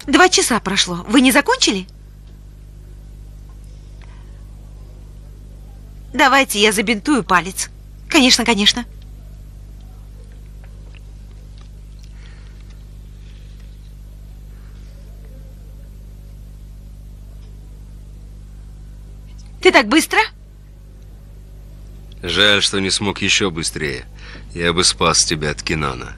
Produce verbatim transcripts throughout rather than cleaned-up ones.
Два часа прошло. Вы не закончили? Давайте я забинтую палец. Конечно, конечно. Ты так быстро? Жаль, что не смог еще быстрее. Я бы спас тебя от Кенана.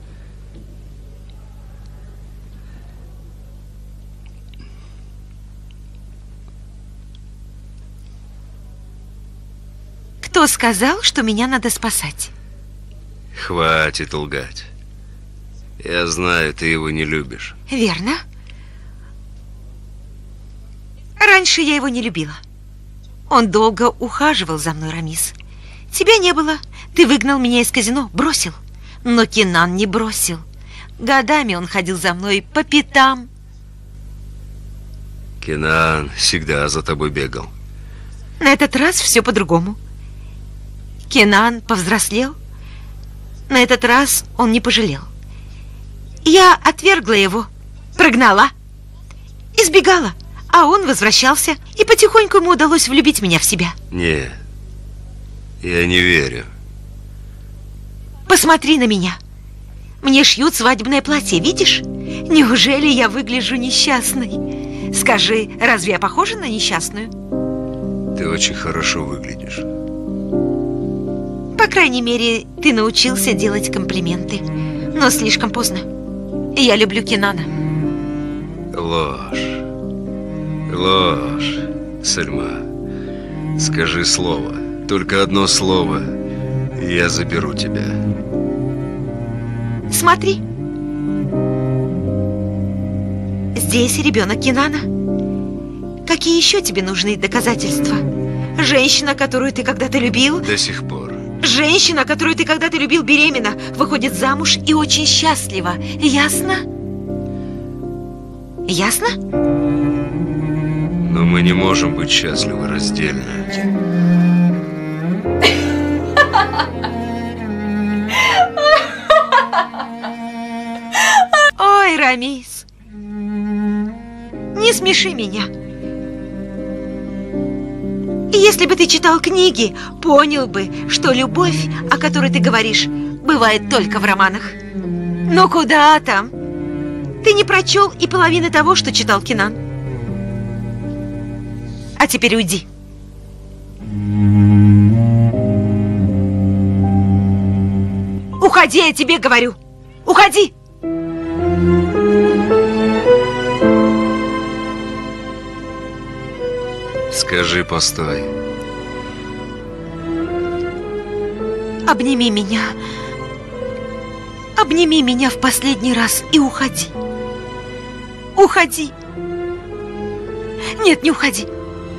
Кто сказал, что меня надо спасать? Хватит лгать. Я знаю, ты его не любишь. Верно. Раньше я его не любила. Он долго ухаживал за мной, Рамис. Тебя не было. Ты выгнал меня из казино, бросил. Но Кенан не бросил. Годами он ходил за мной по пятам. Кенан всегда за тобой бегал. На этот раз все по-другому. Кенан повзрослел. На этот раз он не пожалел. Я отвергла его, прогнала, избегала, а он возвращался, и потихоньку ему удалось влюбить меня в себя. Не, я не верю. Посмотри на меня. Мне шьют свадебное платье, видишь? Неужели я выгляжу несчастной? Скажи, разве я похожа на несчастную? Ты очень хорошо выглядишь. По крайней мере, ты научился делать комплименты. Но слишком поздно. Я люблю Кенана. Ложь. Ложь. Сальма, скажи слово. Только одно слово, и я заберу тебя. Смотри. Здесь ребенок Кенана. Какие еще тебе нужны доказательства? Женщина, которую ты когда-то любил? До сих пор. Женщина, которую ты когда-то любил, беременна, выходит замуж и очень счастлива. Ясно? Ясно? Но мы не можем быть счастливы раздельно. Ой, Рамис, не смеши меня. Если бы ты читал книги, понял бы, что любовь, о которой ты говоришь, бывает только в романах. Но куда там? Ты не прочел и половины того, что читал Кенан. А теперь уйди. Уходи, я тебе говорю. Уходи! Скажи, постой. Обними меня. Обними меня в последний раз и уходи. Уходи. Нет, не уходи.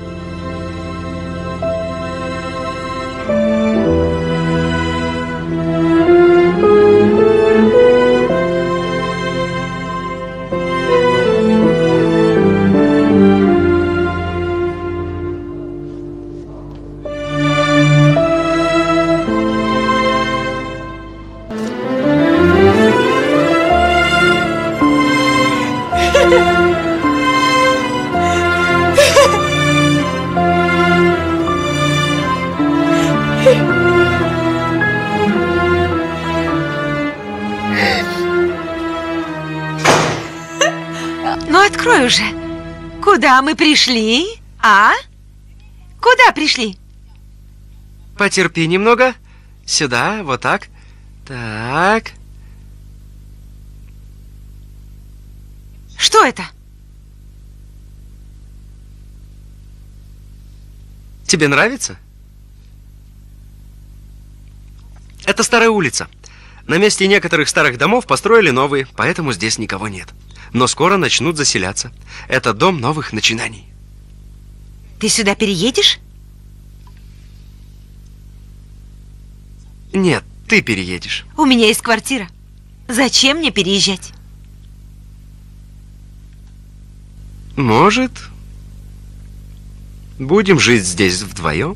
Ну, открой уже. Куда мы пришли, а? Куда пришли? Потерпи немного. Сюда, вот так. Так. Что это? Тебе нравится? Это старая улица. На месте некоторых старых домов построили новые, поэтому здесь никого нет. Но скоро начнут заселяться. Это дом новых начинаний. Ты сюда переедешь? Нет, ты переедешь. У меня есть квартира. Зачем мне переезжать? Может, будем жить здесь вдвоем?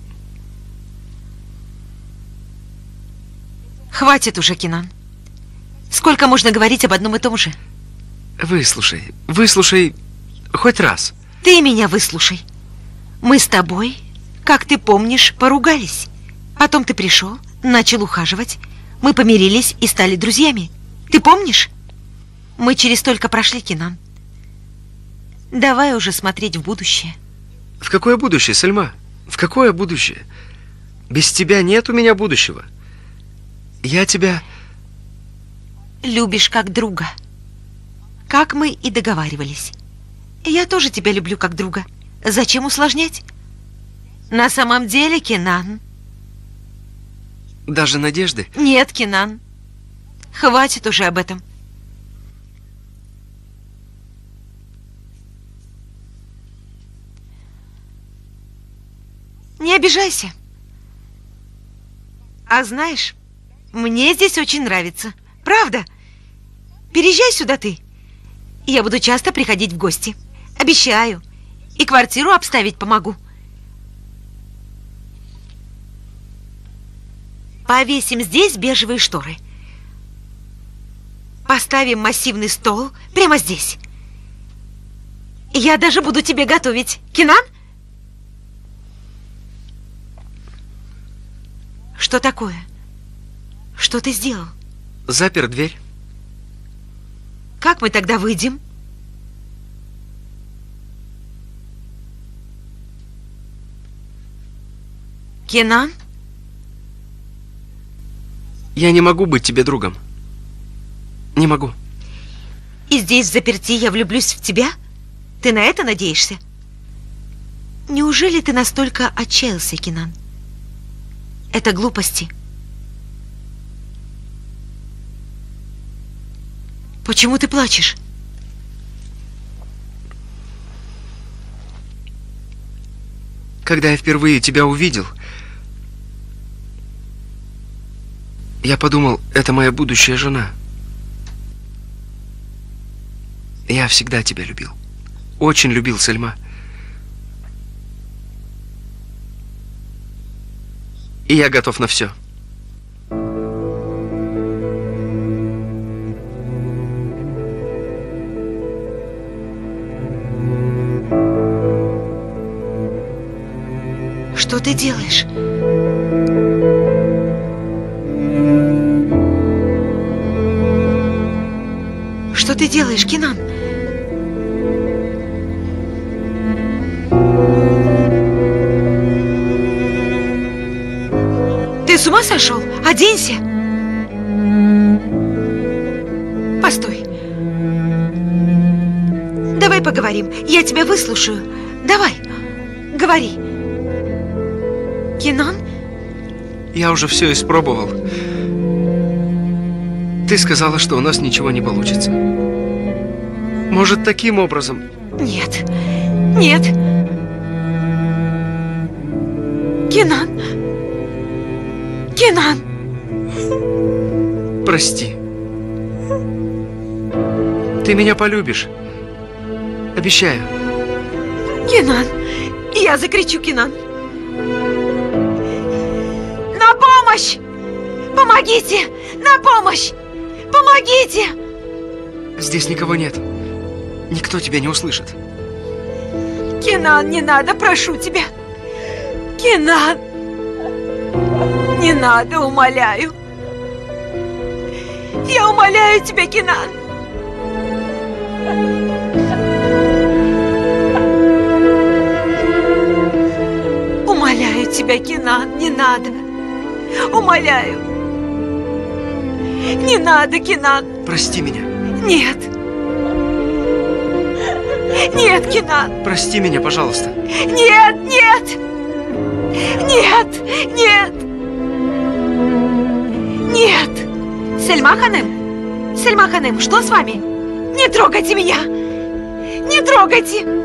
Хватит уже, Кенан. Сколько можно говорить об одном и том же? Выслушай, выслушай хоть раз. Ты меня выслушай. Мы с тобой, как ты помнишь, поругались. Потом ты пришел, начал ухаживать. Мы помирились и стали друзьями. Ты помнишь? Мы через столько прошли, Кенан. Давай уже смотреть в будущее. В какое будущее, Сальма? В какое будущее? Без тебя нет у меня будущего. Я тебя... Любишь как друга. Как мы и договаривались. Я тоже тебя люблю как друга. Зачем усложнять? На самом деле, Кенан... Даже надежды? Нет, Кенан. Хватит уже об этом. Не обижайся. А знаешь, мне здесь очень нравится. Правда? Переезжай сюда ты. Я буду часто приходить в гости. Обещаю. И квартиру обставить помогу. Повесим здесь бежевые шторы. Поставим массивный стол прямо здесь. Я даже буду тебе готовить. Кенан? Что такое? Что ты сделал? Запер дверь. Как мы тогда выйдем? Кенан? Я не могу быть тебе другом. Не могу. И здесь взаперти я влюблюсь в тебя? Ты на это надеешься? Неужели ты настолько отчаялся, Кенан? Это глупости. Почему ты плачешь? Когда я впервые тебя увидел, я подумал, это моя будущая жена. Я всегда тебя любил. Очень любил, Сальма. И я готов на все. Что ты делаешь? Что ты делаешь, Кенан? Ты с ума сошел? Оденься! Постой. Давай поговорим. Я тебя выслушаю. Давай, говори. Кенан? Я уже все испробовал. Ты сказала, что у нас ничего не получится. Может, таким образом? Нет. Нет. Кенан. Кенан. Прости. Ты меня полюбишь. Обещаю. Кенан. Я закричу, Кенан. На помощь! Помогите! На помощь! Помогите! Здесь никого нет. Никто тебя не услышит. Кенан, не надо, прошу тебя. Кенан! Не надо, умоляю. Я умоляю тебя, Кенан. Умоляю тебя, Кенан, не надо. Умоляю. Не надо, Кенан. Прости меня. Нет. Нет, Кенан. Прости меня, пожалуйста. Нет, нет. Нет, нет. Нет. Сельма Ханым? Сельма Ханым, что с вами? Не трогайте меня. Не трогайте.